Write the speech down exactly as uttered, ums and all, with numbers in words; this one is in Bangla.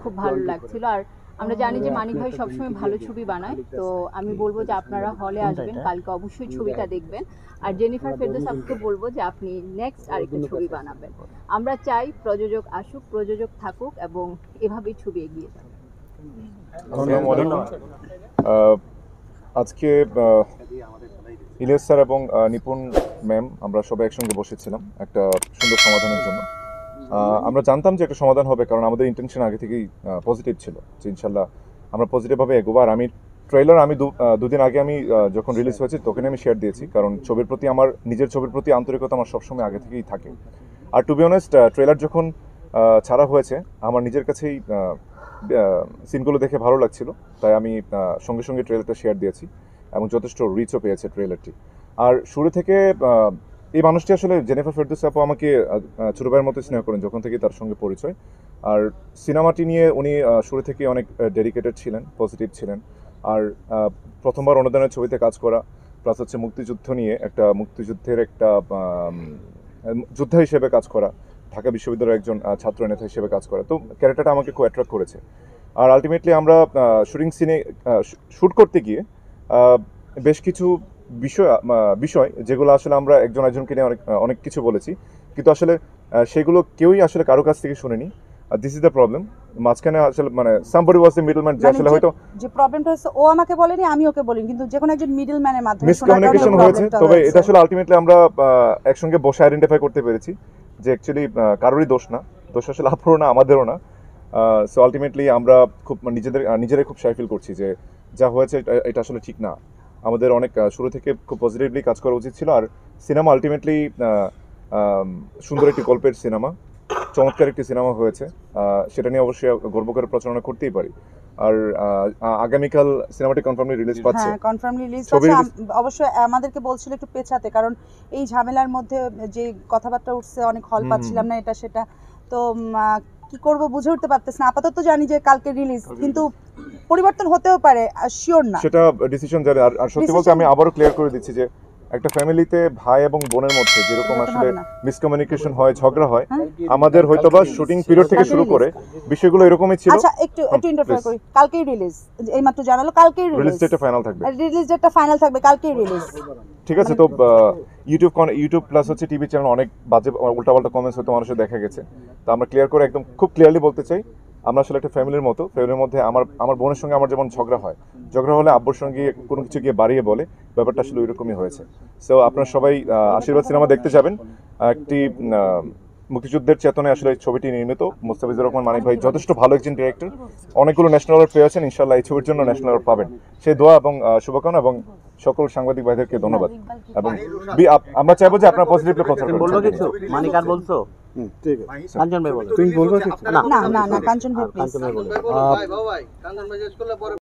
খুব ভালো লাগছিল। আর আমরা জানি যে মানিক ভাই সবসময় ভালো ছবি বানায়, তো আমি বলবো যে আপনারা হলে আসবেন, কালকে অবশ্যই ছবিটা দেখবেন। আর জেনিফার ফেরদৌস আপুকে বলবো যে আপনি নেক্সট আরেকটা ছবি বানাবেন। আমরা চাই প্রযোজক আসুক, প্রযোজক থাকুক এবং এভাবেই ছবি এগিয়ে যাবে। আজকে ইলিয়াস স্যার এবং নিপুণ ম্যাম আমরা সবাই একসঙ্গে বসেছিলাম একটা সুন্দর সমাধানের জন্য। আমরা জানতাম যে একটা সমাধান হবে, কারণ আমাদের ইন্টেনশন আগে থেকেই পজিটিভ ছিল যে ইনশাল্লাহ আমরা পজিটিভভাবে এগোবো। আর আমি ট্রেলার আমি দুদিন আগে আমি যখন রিলিজ হয়েছে তখন আমি শেয়ার দিয়েছি, কারণ ছবির প্রতি আমার নিজের ছবির প্রতি আন্তরিকতা আমার সবসময় আগে থেকেই থাকে। আর টু বি অনেস্ট ট্রেলার যখন ছাড়া হয়েছে আমার নিজের কাছেই সিনগুলো দেখে ভালো লাগছিল, তাই আমি সঙ্গে সঙ্গে ট্রেলারটা শেয়ার দিয়েছি এবং যথেষ্ট রিচও পেয়েছে ট্রেলারটি। আর শুরু থেকে এই মানুষটি আসলে জেনিফার ফেরদৌস আপু আমাকে ছোট ভাইয়ের মতো স্নেহ করেন যখন থেকে তার সঙ্গে পরিচয়। আর সিনেমাটি নিয়ে উনি শুরু থেকে অনেক ডেডিকেটেড ছিলেন, পজিটিভ ছিলেন। আর প্রথমবার অনুদানের ছবিতে কাজ করা, প্লাস হচ্ছে মুক্তিযুদ্ধ নিয়ে একটা মুক্তিযুদ্ধের একটা যোদ্ধা হিসেবে কাজ করা, ঢাকা বিশ্ববিদ্যালয়ের একজন ছাত্র নেতা হিসেবে কাজ করা, তো ক্যারেক্টারটা আমাকে খুব অ্যাট্রাক্ট করেছে। আর আলটিমেটলি আমরা শুটিং সিনে শ্যুট করতে গিয়ে বেশ কিছু বিষয় বিষয় যেগুলো আসলে আমরা একজন একজনকে নিয়ে অনেক অনেক কিছু বলেছি, কিন্তু আসলে সেগুলো কেউই আসলে কারো কাছ থেকে শুনেনি। This is the problem. মাঝখানে আসলে মানে সামবডি ওয়াজ দ্য মিডলম্যান, যে আসলে হয়তো যে প্রবলেমটা হচ্ছে ও আমাকে বলেনি, আমি ওকে বলিনি, কিন্তু যে কোনো একজন মিডলম্যানের মাধ্যমে মিসকমিউনিকেশন হয়েছে। তবে এটা আসলে আলটিমেটলি আমরা একসঙ্গে বসে আইডেন্টিফাই করতে পেরেছি যে অ্যাকচুয়ালি কারোরই দোষ না, দোষ আসলে আপনারও না আমাদেরও না। সো আলটিমেটলি আমরা খুব নিজেদের নিজেরাই খুব শাই ফিল করছি যে যা হয়েছে এটা আসলে ঠিক না। আমাদের অনেক শুরু থেকে খুব পজিটিভলি কাজ করা উচিত ছিল। আর সিনেমা আলটিমেটলি সুন্দর একটি গল্পের সিনেমা, চমৎকার একটি সিনেমা হয়েছে, সেটা নিয়ে অবশ্যই গর্ব করে প্রচারণা করতেই পারি। আর আগামীকাল সিনেমাটি কনফার্মলি রিলিজ পাচ্ছে। হ্যাঁ, কনফার্ম রিলিজ পাচ্ছে। অবশ্যই আমাদেরকে বলছিল একটু পেছাতে, কারণ এই ঝামেলার মধ্যে যে কথাবার্তা উঠছে অনেক হল পাচ্ছিলাম না, এটা সেটা। তো কি করব বুঝে উঠতে পারতেছ না। আপাতত জানি যে কালকে রিলিজ, কিন্তু পরিবর্তন হতেও পারে, শিওর না, সেটা ডিসিশন জানি। আর সত্যি বলতে আমি আবারও ক্লিয়ার করে দিচ্ছি যে একটা ফ্যামিলিতে ভাই এবং বোনের মধ্যে যেরকম আসলে মিসকমিউনিকেশন হয়, ঝগড়া হয়, আমাদের হয়তোবা শুটিং পিরিয়ড থেকে শুরু করে বিষয়গুলো এরকমই ছিল। আচ্ছা, একটু একটু ইন্টারফেয়ার করি। কালকেই রিলিজ, এইমাত্র জানালো কালকেই রিলিজ। রিলিজ ডেটটা ফাইনাল থাকবে। রিলিজ ডেটটা ফাইনাল থাকবে, কালকেই রিলিজ। ঠিক আছে। তো ইউটিউব ইউটিউব প্লাস হচ্ছে টিভি চ্যানেল অনেক বাজে উল্টাপাল্টা কমেন্টস হয়তো মানুষের দেখা গেছে, তো আমরা ক্লিয়ার করে একদম খুব ক্লিয়ারলি বলতে চাই আমরা আসলে একটা ফ্যামিলির মতো। ফ্যামিলির মধ্যে আমার আমার বোনের সঙ্গে আমার যেমন ঝগড়া হয়, ঝগড়া হলে আব্বুর সঙ্গে কোনো কিছু গিয়ে বাড়িয়ে বলে, ব্যাপারটা আসলে ওইরকমই হয়েছে। সো আপনারা সবাই আশীর্বাদ সিনেমা দেখতে যাবেন। একটি মুক্তিযুদ্ধের চেতনায় আসলে ছবিটি নির্মিত। মুস্তাফিজুর রহমান মানিক ভাই যথেষ্ট ভালো একজন ডিরেক্টর, অনেকগুলো ন্যাশনাল অ্যাওয়ার্ড পেয়েছেন। ইনশাল্লাহ এই ছবির জন্য ন্যাশনাল অ্যাওয়ার্ড পাবেন, সেই দোয়া এবং শুভকামনা, এবং সকল সাংবাদিক ভাইদেরকে ধন্যবাদ। এবং আমরা চাইবো যে আপনারা পজিটিভলি প্রচার করুন। বলবো কিছু মানিক আর বলছো? ঠিক আছে, কাঞ্চন ভাই বলো। তুমি বলবো কিছু? না না না, কাঞ্চন ভাই প্লিজ। কাঞ্চন ভাই বলো।